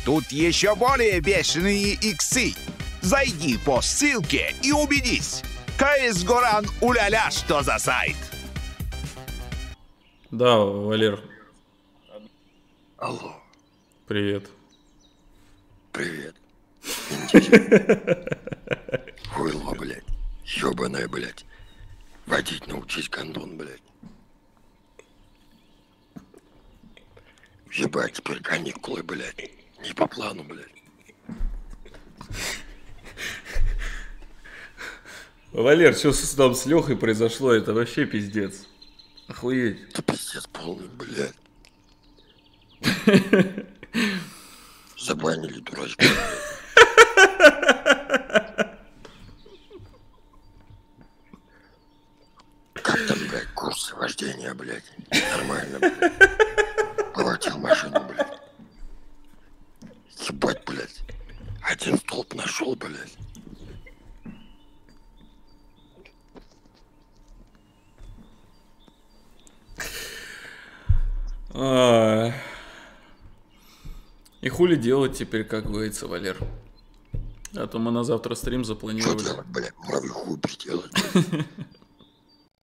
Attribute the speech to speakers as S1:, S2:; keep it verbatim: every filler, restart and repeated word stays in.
S1: Тут еще более бешеные иксы. Зайди по ссылке и убедись. КС Горан уля-ля, что за сайт.
S2: Да, Валер.
S3: Алло.
S2: Привет.
S3: Привет. Хуйло, блядь. Ёбаная, блядь. Водить научись, гондон, блядь. Ебать, теперь каникулы, блядь. Не по плану, блядь.
S2: Валер, что с, там с Лехой произошло? Это вообще пиздец. Охуеть.
S3: Это пиздец полный, блядь. Забанили дурачка, блядь. Как там, блядь, курсы вождения, блядь? Нормально, блядь. Поводил машину, блядь. Ебать, блядь. Один столб нашел, блядь.
S2: А... И хули делать теперь, как говорится, Валер? А то мы на завтра стрим запланировали.
S3: Что делать, блядь? Муравью хуй приделать, блядь.